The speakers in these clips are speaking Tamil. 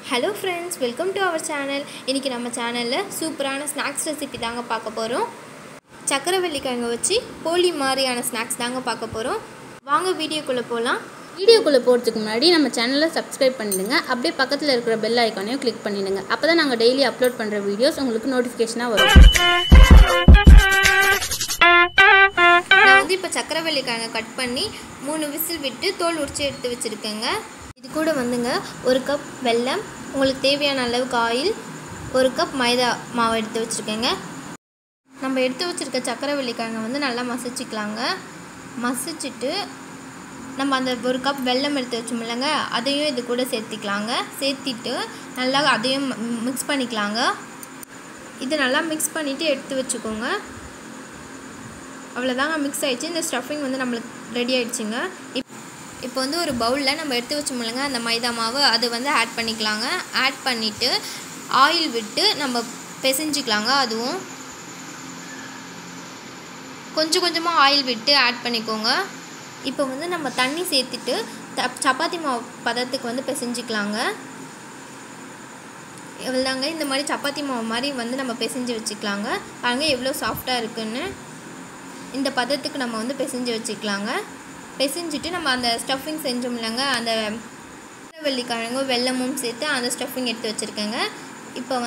Hello friends, welcome to our channel. இன்னைக்கு நம்ம சேனல்ல சூப்பரான ஸ்நாக்ஸ் ரெசிபி தாங்க பார்க்க போறோம். சக்கரவள்ளி கிழங்கு வச்சு போலி மாதிரியான ஸ்நாக்ஸ் தாங்க பார்க்க போறோம். வாங்க வீடியோக்குள்ள போலாம். வீடியோக்குள்ள போறதுக்கு முன்னாடி நம்ம சேனலை சப்ஸ்கிரைப் பண்ணிடுங்க. அப்படியே பக்கத்துல இருக்கிற பெல் ஐகானையும் கிளிக் பண்ணிடுங்க. அப்பதான் நாங்க டெய்லி அப்லோட் பண்ற வீடியோஸ் உங்களுக்கு நோட்டிஃபிகேஷனா வரும். நான் வந்து இப்ப சக்கரவள்ளி கிழங்கு கட் பண்ணி 3 விசில் விட்டு தோல் உரிச்சு எடுத்து வச்சிருக்கேங்க. இது கூட வந்துங்க 1 கப் வெல்லம், உங்களுக்கு தேவையான அளவுக்கு ஆயில், 1 கப் மைதா மாவு எடுத்து வச்சுருக்கேங்க. நம்ம எடுத்து வச்சுருக்க சக்கரவள்ளி கிழங்கை வந்து நல்லா மசிச்சுக்கலாங்க. மசிச்சுட்டு நம்ம அந்த 1 கப் வெல்லம் எடுத்து வச்சோம்லங்க, அதையும் இது கூட சேர்த்திக்கலாங்க. சேர்த்திட்டு நல்லா அதையும் மிக்ஸ் பண்ணிக்கலாங்க. இது நல்லா மிக்ஸ் பண்ணிவிட்டு எடுத்து வச்சுக்கோங்க. அவ்வளோதாங்க, மிக்ஸ் ஆகிடுச்சு. இந்த ஸ்டஃபிங் வந்து நம்மளுக்கு ரெடி ஆகிடுச்சுங்க. இப்போ வந்து ஒரு பவுலில் நம்ம எடுத்து வச்சோம்லங்க அந்த மைதா மாவு, அது வந்து ஆட் பண்ணிக்கலாங்க. ஆட் பண்ணிவிட்டு ஆயில் விட்டு நம்ம பிசைஞ்சிக்கலாங்க. அதுவும் கொஞ்சம் கொஞ்சமாக ஆயில் விட்டு ஆட் பண்ணிக்கோங்க. இப்போ வந்து நம்ம தண்ணி சேர்த்துட்டு சப்பாத்தி மாவு பதத்துக்கு வந்து பிசைஞ்சிக்கலாங்க. இவ்வளோதாங்க, இந்த மாதிரி சப்பாத்தி மாவு மாதிரி வந்து நம்ம பிசைஞ்சு வச்சுக்கலாங்க. பாருங்கள் எவ்வளோ சாஃப்டாக இருக்குன்னு. இந்த பதத்துக்கு நம்ம வந்து பிசைஞ்சு வச்சுக்கலாங்க. பிசைஞ்சிட்டு நம்ம அந்த ஸ்டஃபிங் செஞ்சோம்லங்க, அந்த சக்கரவள்ளி கிழங்கும் வெல்லமும் சேர்த்து அந்த ஸ்டஃபிங் எடுத்து வச்சுருக்கேங்க. இப்போ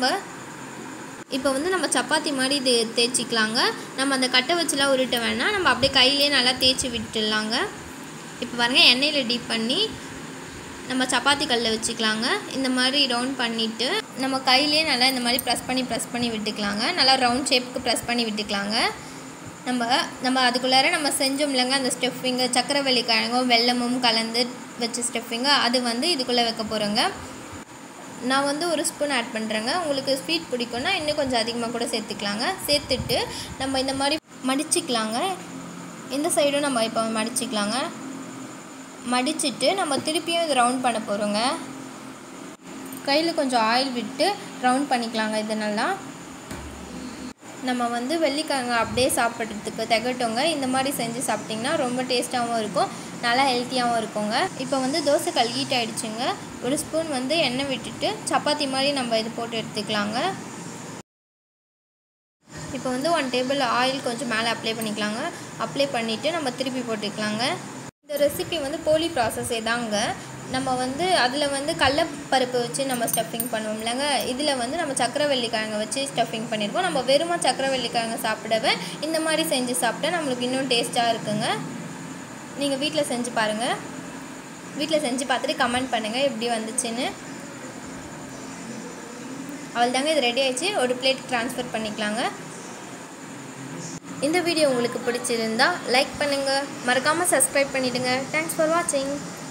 வந்து நம்ம சப்பாத்தி மாதிரி இது தேய்ச்சிக்கலாங்க. நம்ம அந்த கட்டை வச்சுலாம் உருட்ட வேணாம், நம்ம அப்படியே கையிலே நல்லா தேய்ச்சி விட்டுடலாங்க. இப்போ பாருங்கள், எண்ணெயில் டீப் பண்ணி நம்ம சப்பாத்தி கல்லில் வச்சுக்கலாங்க. இந்த மாதிரி ரவுண்ட் பண்ணிவிட்டு நம்ம கையிலே நல்லா இந்த மாதிரி ப்ரெஸ் பண்ணி விட்டுக்கலாங்க. நல்லா ரவுண்ட் ஷேப்புக்கு ப்ரெஸ் பண்ணி விட்டுக்கலாங்க. நம்ம அதுக்குள்ளார நம்ம செஞ்சோம்லங்க அந்த ஸ்டஃபிங்கு, சக்கரவள்ளி கிழங்கும் வெல்லமும் கலந்து வச்ச ஸ்டஃபிங்கு, அது வந்து இதுக்குள்ளே வைக்க போகிறோங்க. நான் வந்து 1 ஸ்பூன் ஆட் பண்ணுறேங்க. உங்களுக்கு ஸ்வீட் பிடிக்கும்னா இன்னும் கொஞ்சம் அதிகமாக கூட சேர்த்துக்கலாங்க. சேர்த்துட்டு நம்ம இந்த மாதிரி மடிச்சிக்கலாங்க. இந்த சைடும் நம்ம இப்போ மடிச்சிக்கலாங்க. மடிச்சுட்டு நம்ம திருப்பியும் இது ரவுண்ட் பண்ண போகிறோங்க. கையில் கொஞ்சம் ஆயில் விட்டு ரவுண்ட் பண்ணிக்கலாங்க. இது நல்லா நம்ம வந்து வெள்ளிக்கிழங்கு அப்படியே சாப்பிட்றதுக்கு திகட்டுங்க. இந்த மாதிரி செஞ்சு சாப்பிட்டிங்கன்னா ரொம்ப டேஸ்ட்டாகவும் இருக்கும், நல்லா ஹெல்த்தியாகவும் இருக்குங்க. இப்போ வந்து தோசைக்கல் ஹீட் ஆகிடுச்சுங்க. 1 ஸ்பூன் வந்து எண்ணெய் விட்டுட்டு சப்பாத்தி மாதிரி நம்ம இது போட்டு எடுத்துக்கலாங்க. இப்போ வந்து 1 டேபிள் ஆயில் கொஞ்சம் மேலே அப்ளை பண்ணிக்கலாங்க. அப்ளை பண்ணிவிட்டு நம்ம திருப்பி போட்டுக்கலாங்க. இந்த ரெசிபி வந்து போலி ப்ராசஸே தாங்க. நம்ம வந்து அதில் வந்து கடலைப்பருப்பு வச்சு நம்ம ஸ்டஃபிங் பண்ணுவோம்லங்க, இதில் வந்து நம்ம சக்கரவள்ளி கிழங்கு வச்சு ஸ்டஃபிங் பண்ணியிருக்கோம். நம்ம வெறுமா சக்கரவள்ளி கிழங்கு சாப்பிடவே இந்த மாதிரி செஞ்சு சாப்பிட்டா நம்மளுக்கு இன்னும் டேஸ்ட்டாக இருக்குங்க. நீங்கள் வீட்டில் செஞ்சு பாருங்கள். வீட்டில் செஞ்சு பார்த்துட்டு கமெண்ட் பண்ணுங்கள் எப்படி வந்துச்சுன்னு. அவ்வளோதாங்க, இது ரெடி ஆகிடுச்சு. ஒரு பிளேட் ட்ரான்ஸ்ஃபர் பண்ணிக்கலாங்க. இந்த வீடியோ உங்களுக்கு பிடிச்சிருந்தா லைக் பண்ணுங்கள், மறக்காமல் சப்ஸ்கிரைப் பண்ணிவிடுங்க. தேங்க்ஸ் ஃபார் வாட்சிங்.